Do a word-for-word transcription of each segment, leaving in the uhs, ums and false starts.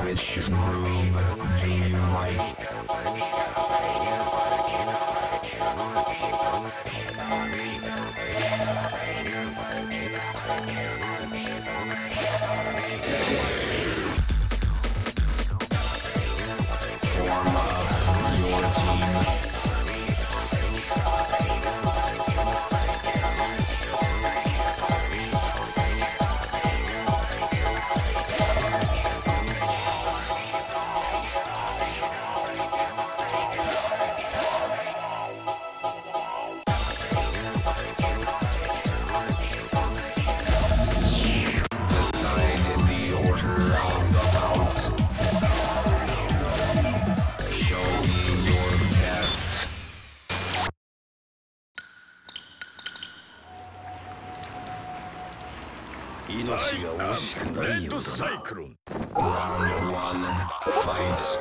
Which groove do you like? Form up your team. Red Cyclone. Round one, fight.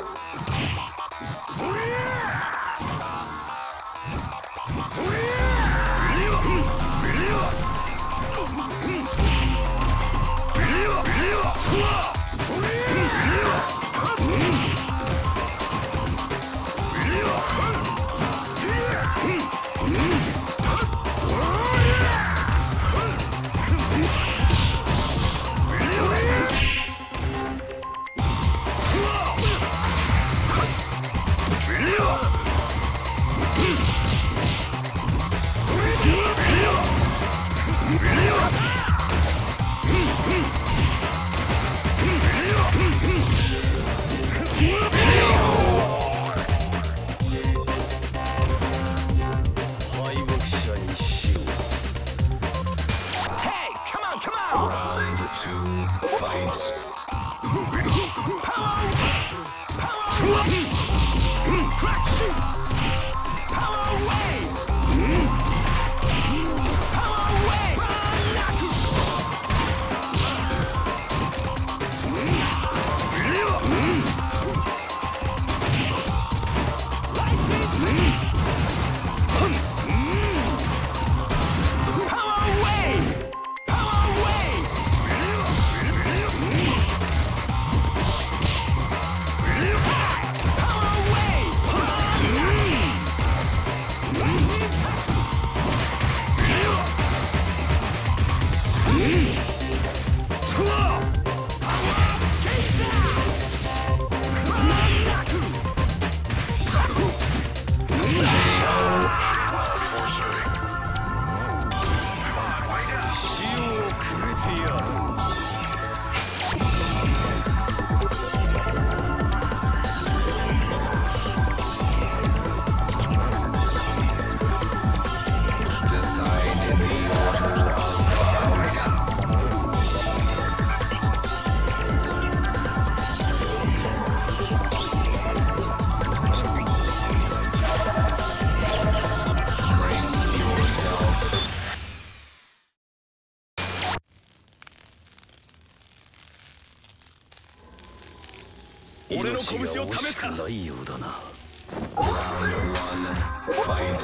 俺の拳を試すか。 ないようだな。Round one, fight.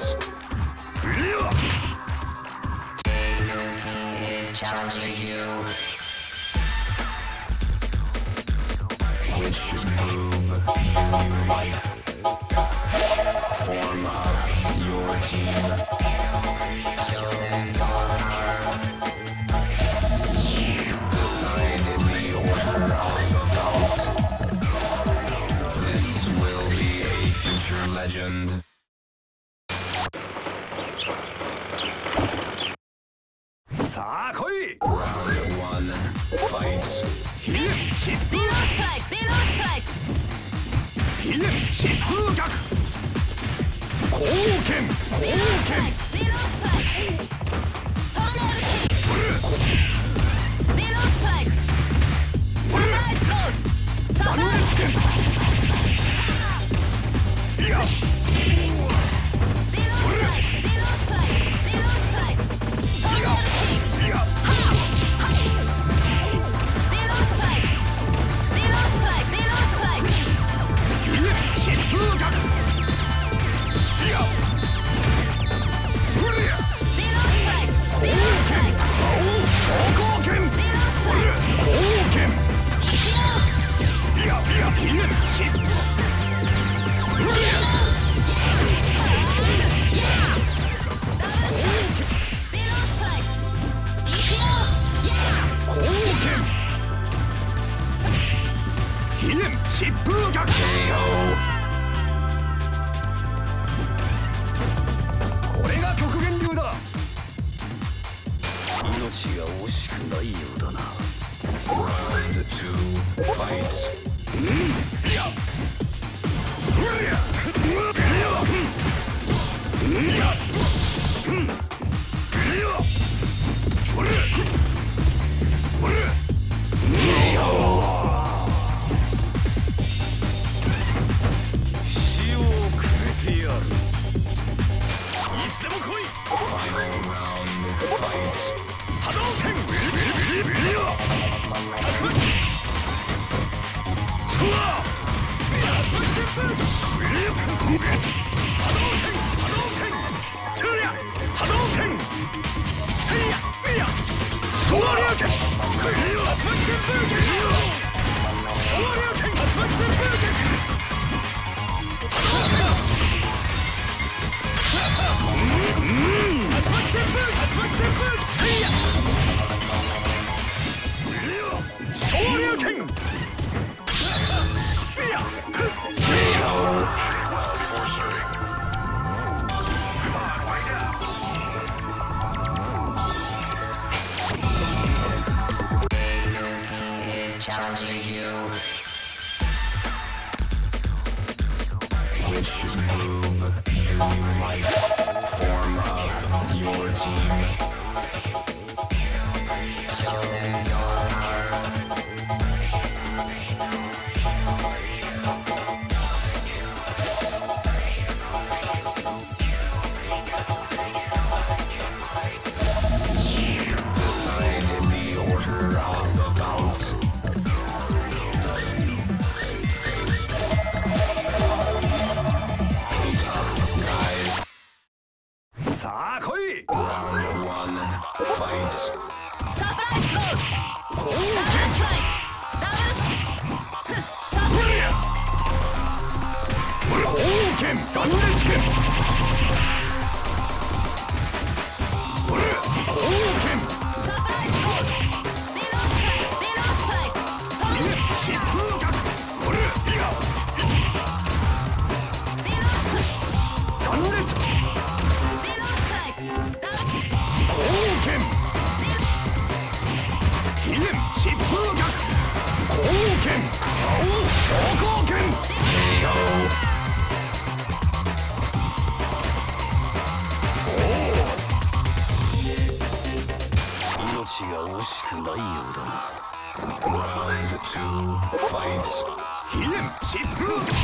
Is challenging you. Which move do you like? Form up your team. Show them your power. Decide in the order of the bouts. This will be a future legend. Round one, fight. Below strike! Below strike! 疾風脚貢献貢 Below 献 strike! Below strike! Tornado kick! Below strike! Samurai throws! サム Samurai! ネつけいや Below strike! Below strike! Below strike! Tornado kick! いや Below strike! Below strike! Below strike! 疾風脚いやうりゃ Below 疾風脚 これが極限流だ。命が惜しくないようだな。 Round two, fight. いや死をくれてやる。いつでも来い。 Final round, fight. 波動拳竜巻うわ竜巻旋風波動拳波動拳トゥヤ波動拳せいやいや昇竜拳竜巻旋風拳昇竜拳竜巻旋風拳竜巻旋風竜巻旋風せいや昇竜拳いやせいや Challenging you. Which move do you like? Form up your team. Show them your heart. Decide the order of the bouts. さあ来い。 Round one, fight. サプライズローズこうダブルストライクダブルスサプライ後剣残裂剣後剣サプライズローズリローストライクリローストライクトル疾風脚俺いやリローストライク残裂リローストライクダブル後剣飛燕疾風脚後剣青昇降剣ケーオー命が惜しくないようだな。 Round two, fight. 飛燕疾風脚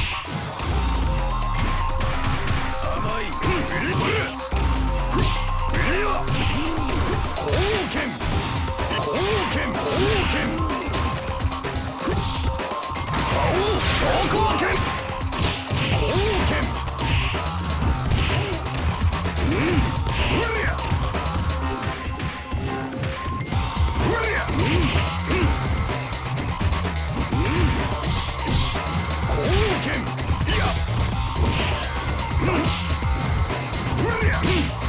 甘いビリブルビリは後剣後剣後剣青昇降剣後剣うんうりゃうりゃうんうん後剣いやうんうりゃうん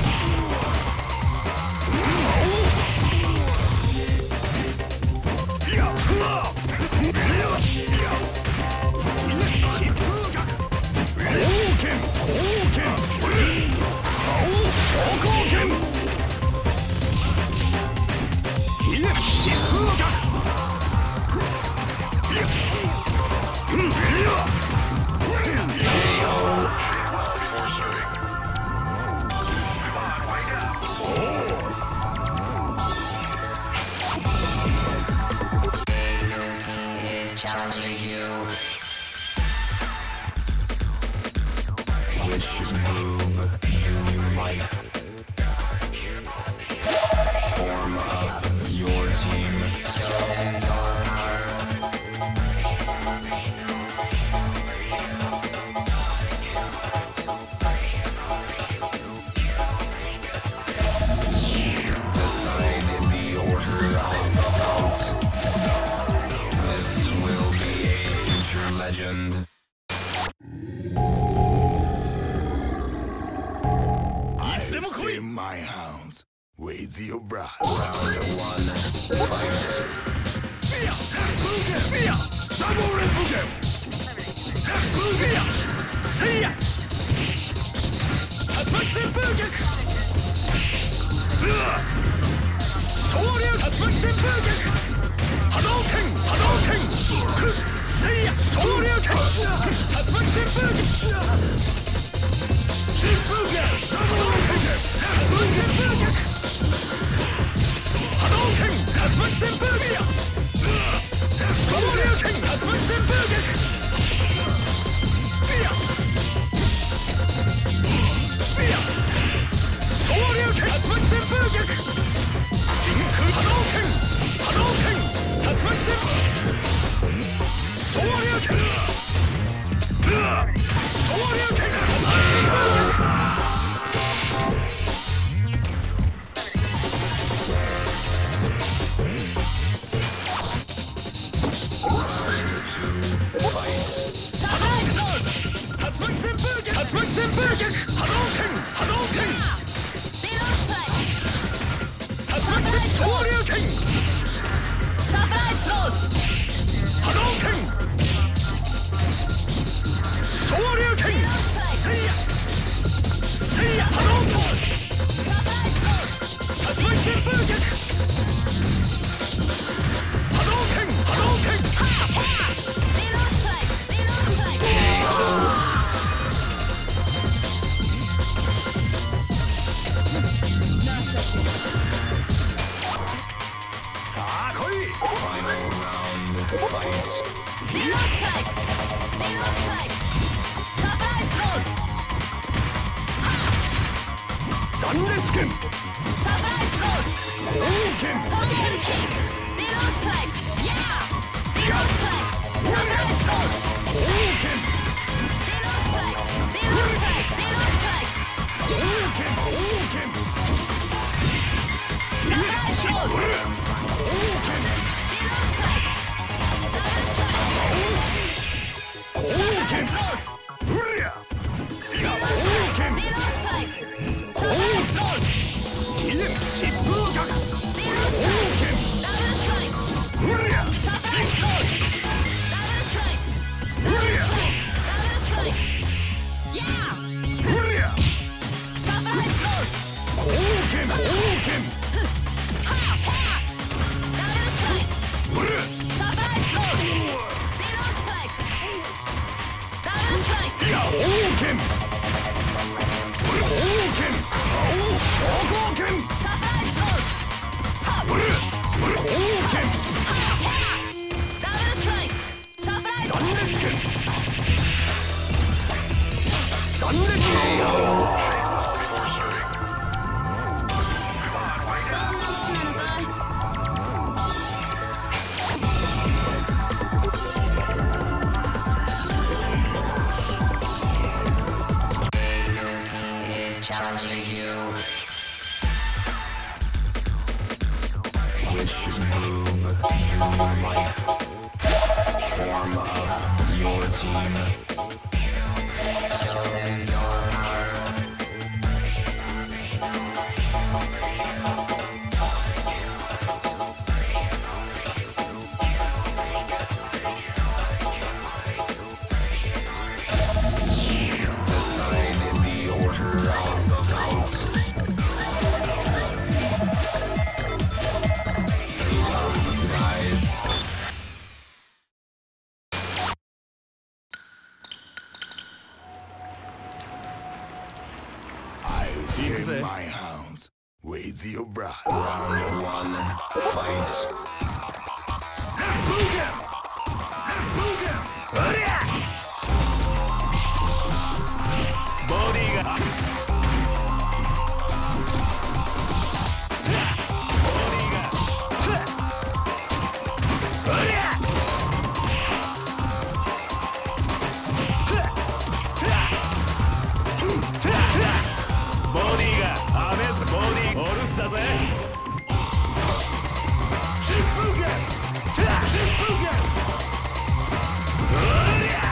いやうわいやいや疾風脚後剣後剣青昇降剣飛燕疾風脚いやうんいやいや Challenging you. Which move do you like? Form up your team. Show them your heart. Decide the order of the bouts. This will be a future legend. legend. I stay my hounds with your bride. Round one, fight. Double red booger. See ya. Tatsumaki senpou gyaku. Shouryu Tatsumaki senpou gyaku. Hadouken, Hadouken. See ya. Shouryu ken. Tatsumaki senpou gyaku. Senpou gyaku. Hadouken. Tatsumaki senpou gyaku. Hadouken, Tatsumaki senpou gyaku. Shoryuken Tatsumaki senpou gyaku. Shoryuken Tatsumaki senpou gyaku. Shinku Hadouken. Hadouken Tatsumaki senpou. Shoryuken. Shoryuken Tatsumaki senpou gyaku. Tatsumaki senpou gyaku. Tatsumaki senpou gyaku. Hadouken. Hadouken. Below strike. Tatsumaki senpou. Shoryuken. Surprise throws. Hadouken. Shoryuken. Seiya. Seiya. Hadouken. Surprise throws. Tatsumaki senpou gyaku. Hadouken. Hadouken. Below strike. Below strike. さあ来い。 Final round, fight. Below strike. Below strike. Surprise throws. 残裂剣。 Surprise throws. 光剣。 Tornado kick. Below strike. Yeah. Below strike. Surprise throws. 光剣。 Below strike. Below strike. Below strike. 光剣。光剣。 Surprise throws. 光剣。 Below strike. Double strike. 光剣。 Surprise throws. うりゃ。 Below 光 strike. 剣。 Below strike. Surprise throws. いえ、疾風脚。 Below 光 strike. 剣。 Double strike. うりゃ。 Surprise throws. Double strike. Double strike. Double strike. Yeah. うりゃ。 Surprise throws. 光剣。光剣。 Ha! Tap. Double strike. うりゃ。 Surprise throws. Below strike. Double strike. いや、光剣。光剣。昇降剣。 Surprise throws. Ha! うりゃ。光剣。 Ha! Tap. Double strike. Surprise. 残裂剣。残裂剣。 どんなもんなのかい? Is challenging you. Which move you like? Form up your team. Show them your power. Decide the order of the rounds. Guys. I stay my hounds with your bride. Round one, fight. ボディが。ボディが。アメズボディオルスだぜ。疾風剣。疾風剣。うりゃ。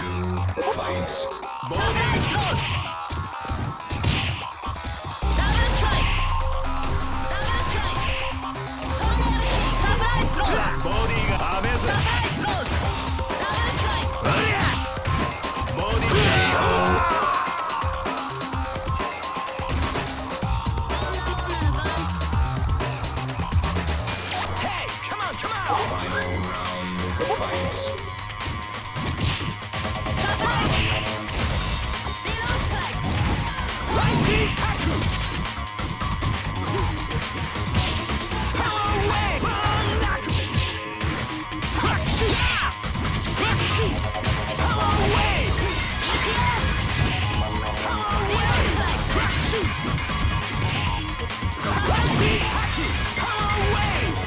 to fight. サプライズローズダブルストライクダブルストライクトルネードキーサプライズローズボディがアメーズサプライズローズダブルストライクボディが Final round of fight. サプライズリローストライクライフィータックパワーウェイバーンダッククラッシュクラッシュパワーウェイいくよパワーウリローェイストライクラッシュライフィータックパワーウェイ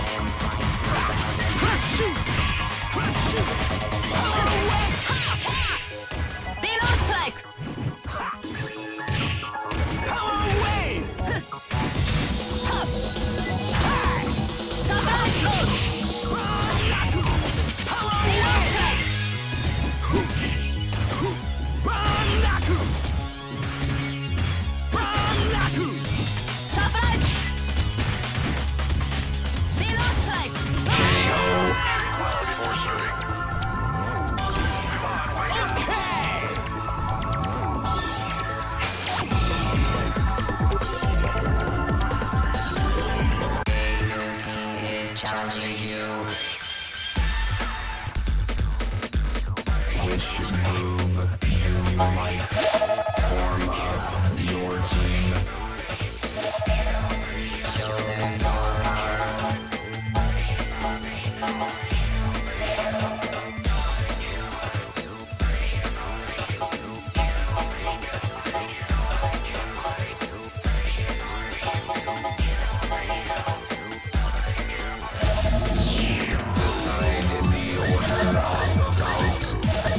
クラッシュクラッシュパワーウェイクリローストライクパワーウェイサプライズローズバーンダックパワーウリローェイストライバーンダックバーンダッククサプライズリローストライク Before serving. is challenging you. Which move do you like? Form up your team. Show them your power. Decide in the order of the bouts.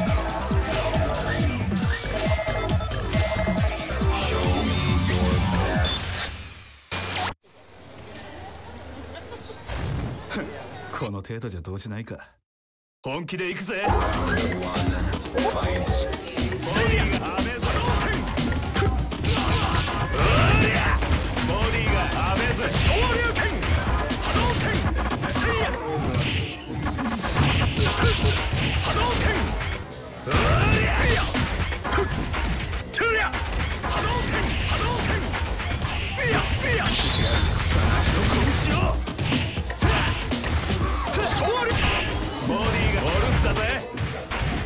Show me your best. この程度じゃ動じないか。本気で行くぜ。 Round one, fight. せいやアメーズボディがアメーズ昇竜拳波動拳せいや波動拳いやトゥリア波動拳波動拳いやいや拳を昇竜ボディがオルスだぜ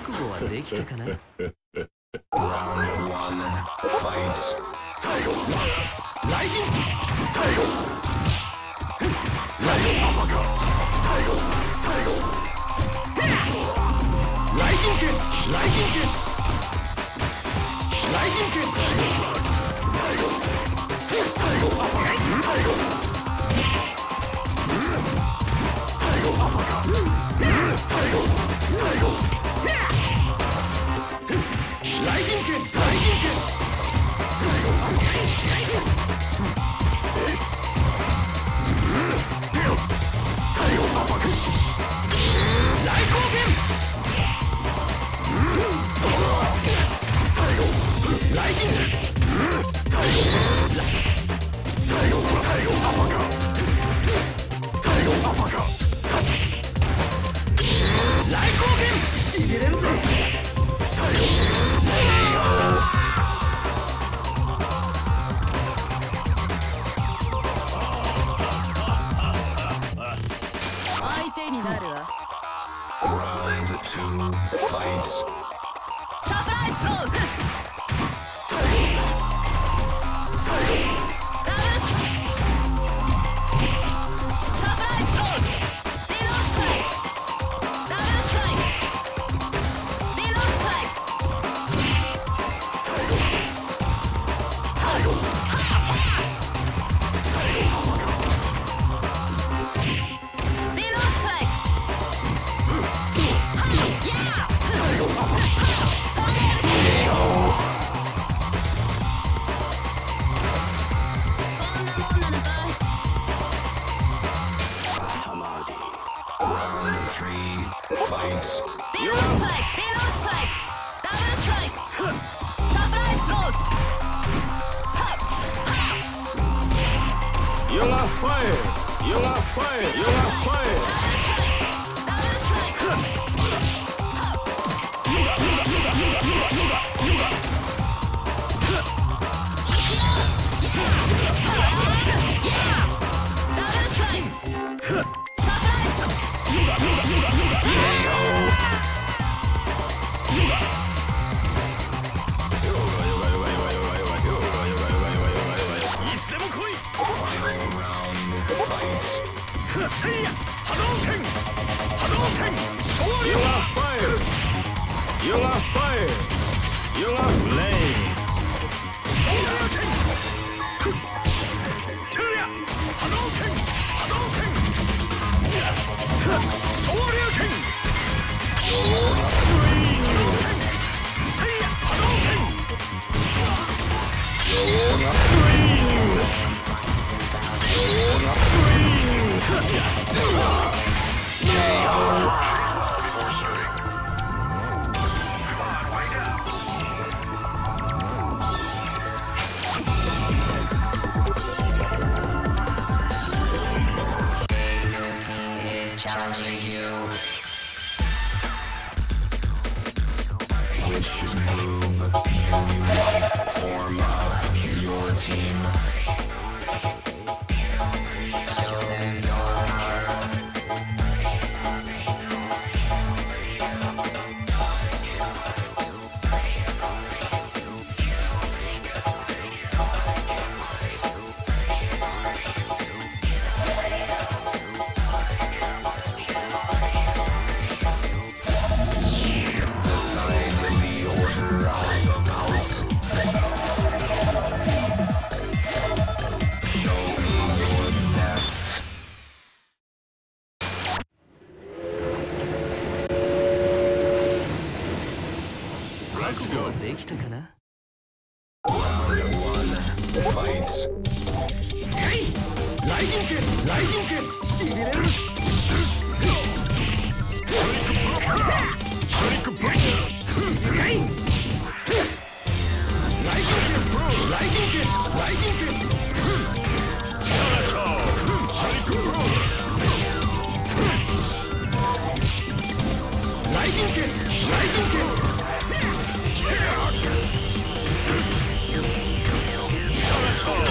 覚悟はできたかな。 Round one, fight. タイゴライジンタイゴタイゴアパカタイゴタイゴライジン剣ライジン剣ライジン剣タイゴフラッシュタイゴタイゴアパカタイゴタイゴアパカタイゴタイゴライジン剣ライジン剣太陽アパク来光剣太陽ライジン太陽太陽太陽アパカ太陽アパカ来光剣しびれんぜ太陽 Round two, fight. Surprise throws! Double strike! Surprise throws! Below strike! Double strike! Below strike! Ha! Ha! Below strike! Round three, fight. Below strike! Below strike! Double strike! Surprise throws! Yoga fire! Yoga fire! Yoga fire! Double strike! Yoga! Yoga! Yoga! Yoga! Yoga! Yoga! Yeah! Double strike! Surprise! Yoga! Yoga! Yoga! Yoga! Yoga! Final round, fight. せいや波動拳波動拳勝利ヨガファイルヨガファイルヨガレイ勝利拳トゥヤ波動拳波動拳勝利拳ストリームせいや波動拳ヨガストリームヨガストリーム Challenging you. Which move do you form up your team? Let's go. できたかな Round one, fight. ライジン剣ライジン剣しびれるソニックブロックソニックブロックライジン剣プロライジン剣ライジン剣サラソーソニックブロックライジン剣ライジン剣来光剣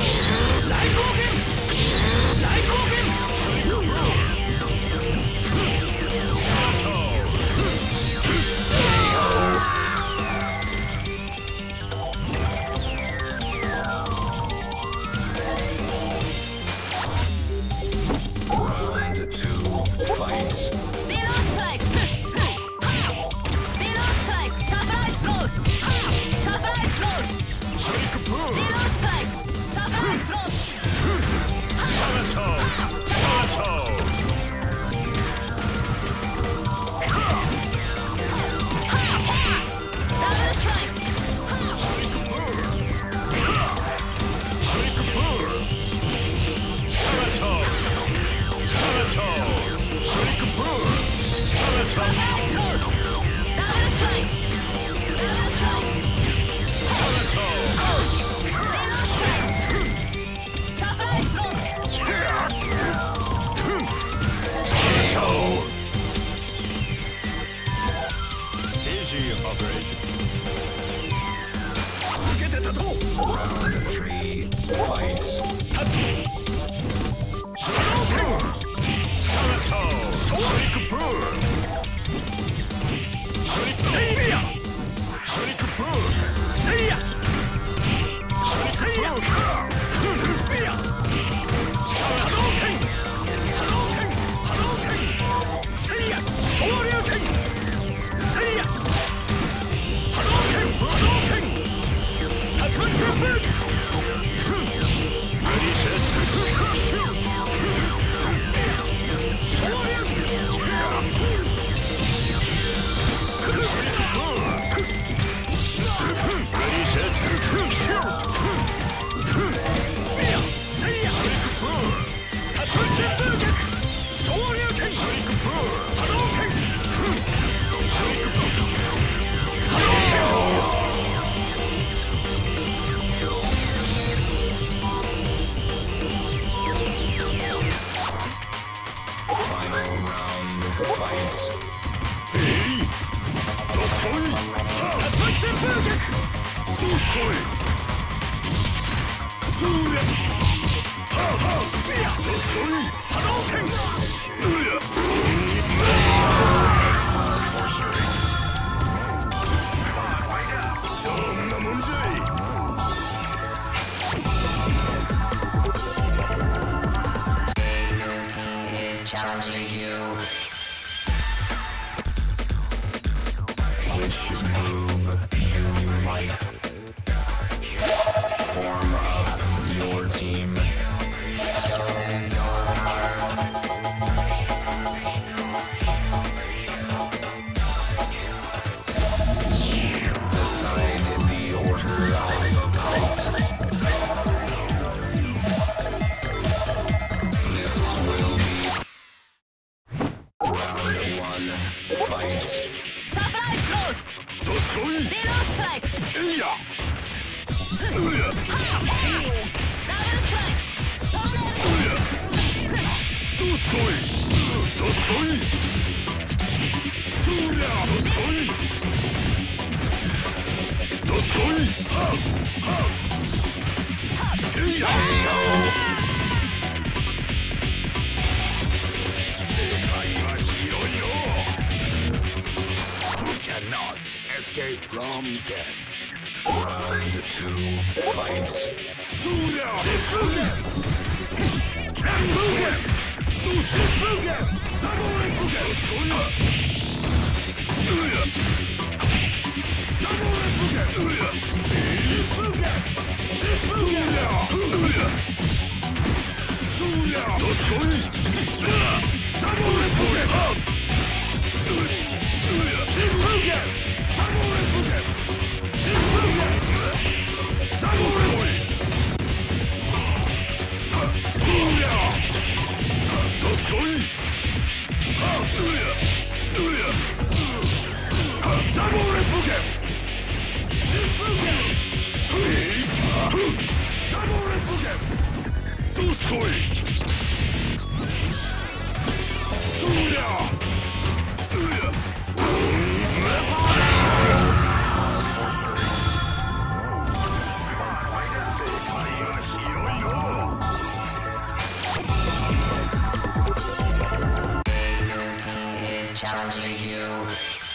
来光剣ソニックブローサーソーストライクサプライズスロー探そう探そうダブルストライクソニックブーソニックブー探そう探そうソニックブー探そうサプライズローズダブルストライクダブルストライク探そうリローストライクサプライズローズ探そう Easy operation 受けてたと Round three, fight. 探そうソニックブーソニックセイヤソニックブーセイヤソニックブービヤ波動拳波動拳波動拳セイヤ昇竜拳セイヤ波動拳波動拳竜巻旋風レディーセットシュート Final round, fight. どんなもんじゃい is challenging you. Which move do you like? Form up your team. Decide the order of fights. This will be round one. Fight. サプライズローズどすこいリローストライクえいやダブルストライクトルネードどすこいどすこいそりゃどすこいどすこいはっはっえいや世界は広いよ You cannot escape from death Round two. Fight. そりゃどすこいどすこいどすこいうやダブルブゲうやシップゲシップゲうやそりゃどすこいダブルブゲうやシップゲダブルブゲシップゲダブルブゲそりゃどすこいうやうやダブルブゲシップゲダブルブゲどすこいそりゃうや世界は広いよ is challenging you.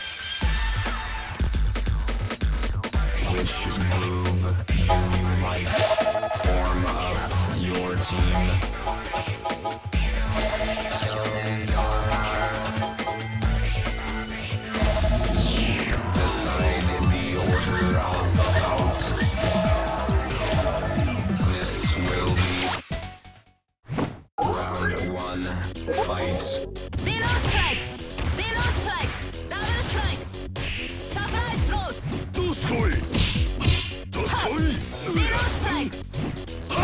Which move do you like? Form up your team.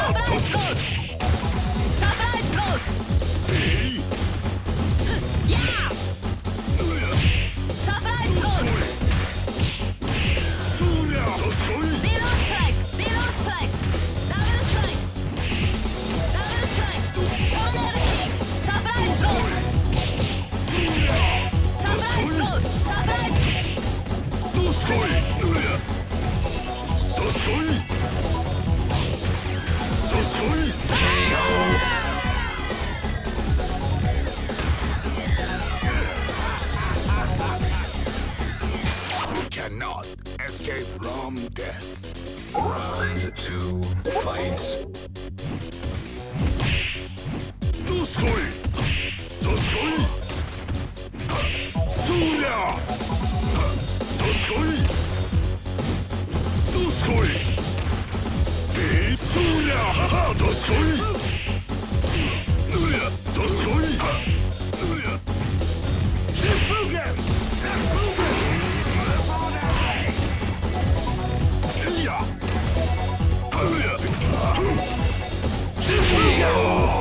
Cannot escape from death. Round two, fight. Doskoi! Doskoi! Surya! Doskoi! Doskoi! Hey, Surya! Haha! Doskoi! Nuya! Doskoi! Nuya! Shifugen! Iya! Nuya! Shifugen!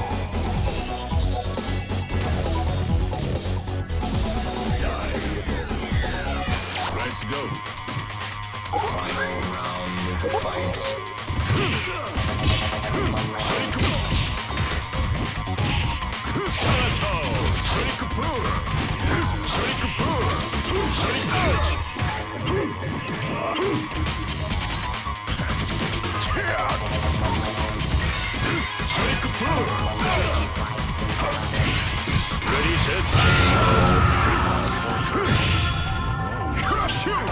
Let's go. Final round, fight. Salaso! Shurikapur! Shurikapur! Shurikapur! Shurikapur! Ready, set, shoot!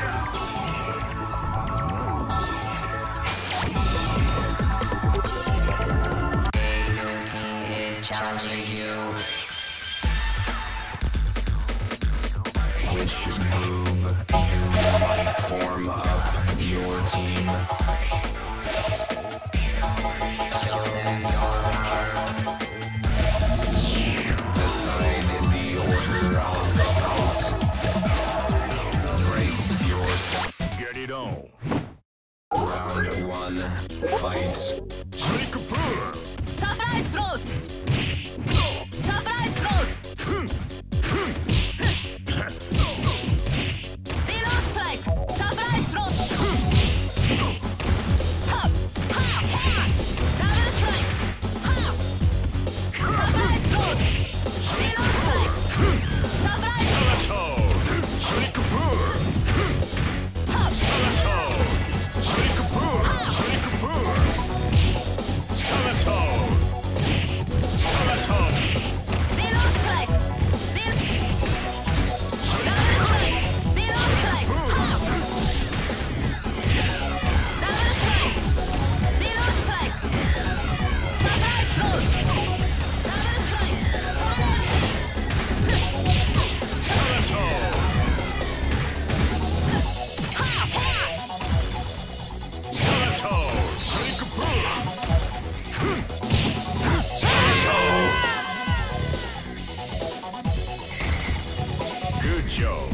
Challenging you. Which move do you form up your team? Decide the order of the fights. Brace yourself. Get it on. Round one, fight. Shurikapur! Surprise Rose! Surprise Rose! Below strike! Surprise Rose! Hop! Hop! Tag! Double strike! Hop! Surprise Rose! Below strike! Surprise Rose! Salaso! Shurikapur! Hop! Salaso! Shurikapur! Shurikapur! Salaso! Salaso! Below strike! Double strike! Below strike! Hop! Double strike! Below strike! Surprise Rose! Double strike! Tornado kick! Salaso! Hop! Tag! Salaso! Shurikapur! Salaso! Good job.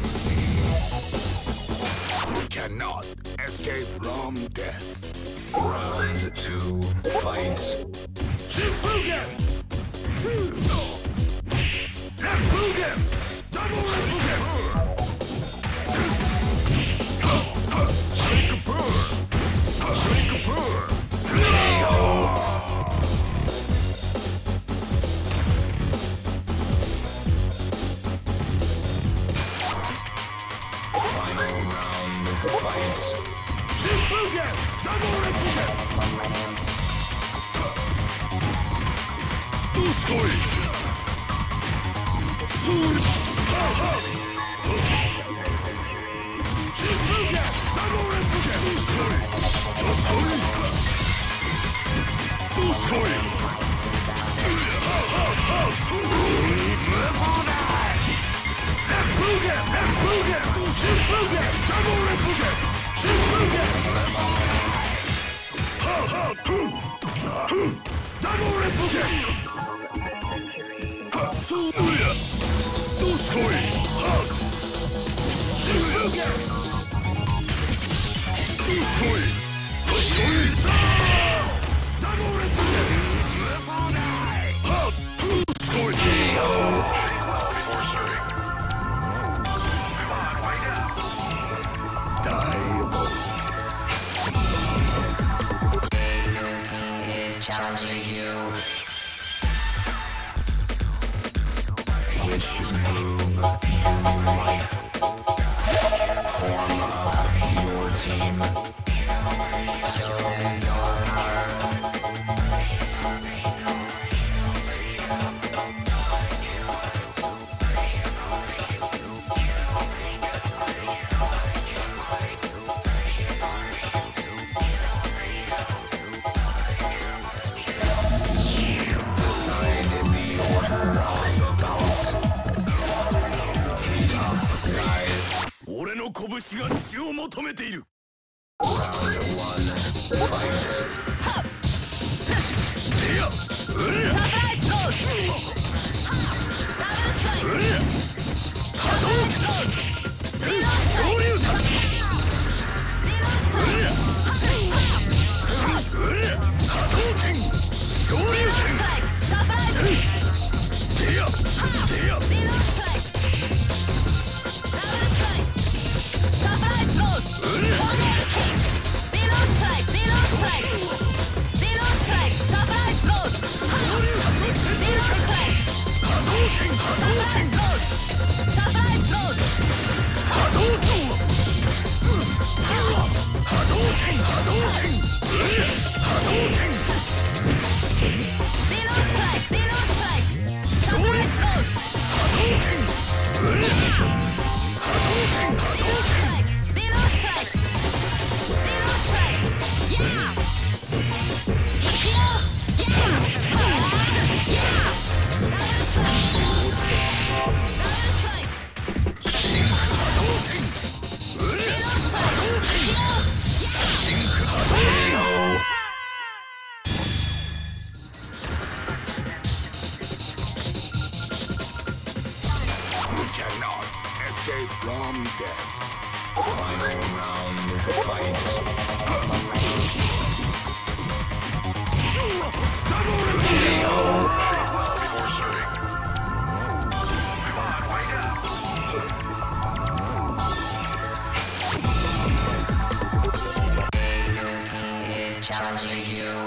We cannot escape from death. Round two, fight. Shifugen! Shifugen! Double Shifugen! Shurikapur! Shurikapur! Final round, fight. Shifugen! Double Shifugen! Doskoi! Sur! Ha ha! Shifugen! Double Shifugen! Doskoi! Doskoi! Doskoi! Ha ha ha! Shifugen! Shifugen! Shifugen! Double Shifugen! Shifugen! Ha ha! Double Shifugen! Ha! Suya! Doskoi! Ha! Shifugen! Doskoi! Doskoi! challenging you. Which move do you like? Form up your team. Show them your power. 拳が血を求めている。 Challenging you.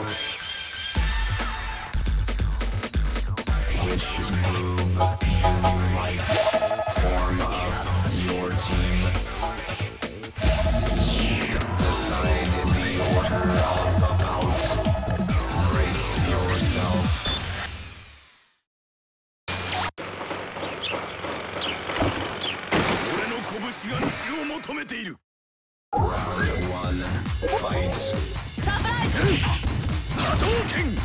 Which move do you like? Form up your team. Decide in the order of the bouts. Brace yourself. Round one, fight. Hadouken!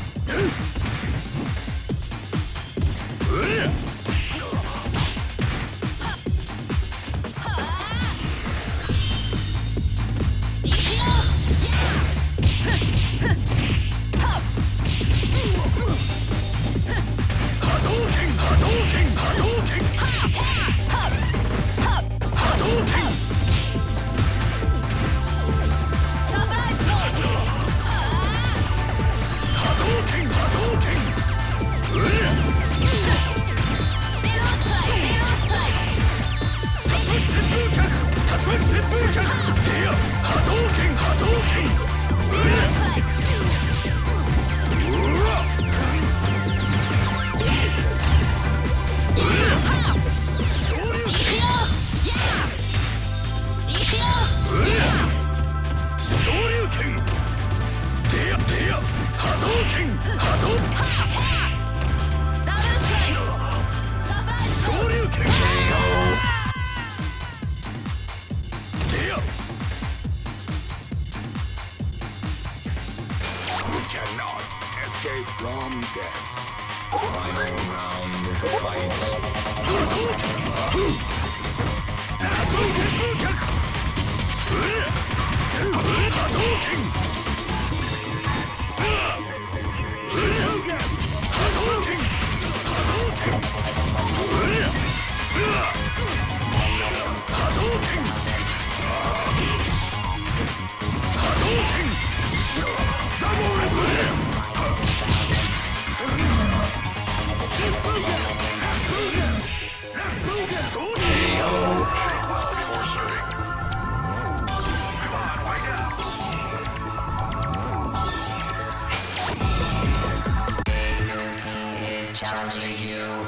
challenging you.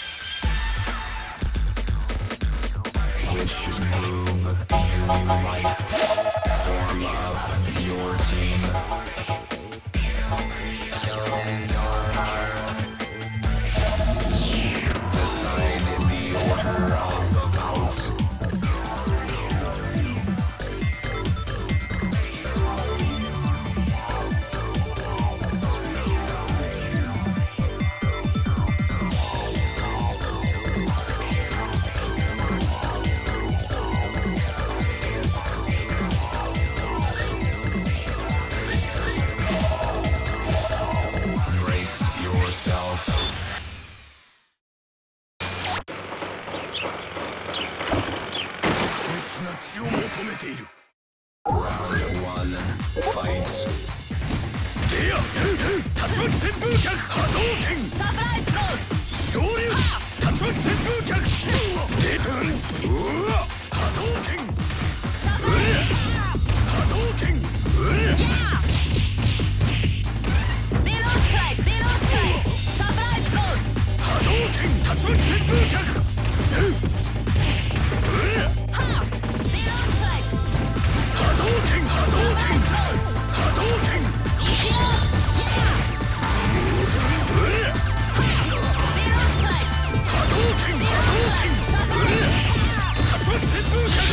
Which move do you like? Form up your team. Show them your heart. Decide the order of the bouts. Round one, fight. ディア竜巻旋風脚波動拳サプライズローズ昇竜竜巻旋風脚デブンうわ波動拳サプライズ波動拳うりゃビローストライクビローストライクサプライズローズ波動拳竜巻旋風脚うりゃはビローストライク波動拳波動サプライ拳ズローズ波動拳いくようりゃビローストライク波動拳波動拳サプライズ竜巻旋風脚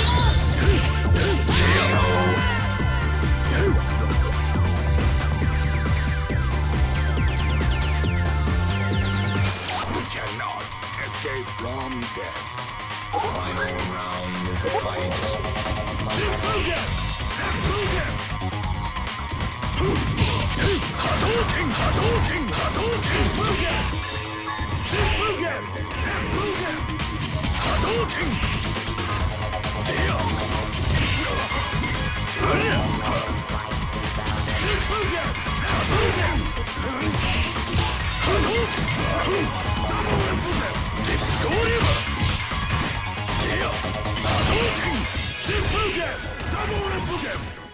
You cannot escape from death. Final round, fight. 波動拳波動拳波動拳波動拳ディアうりゃ波動拳波動拳で昇竜ディア波動拳ダブルレンプゲーム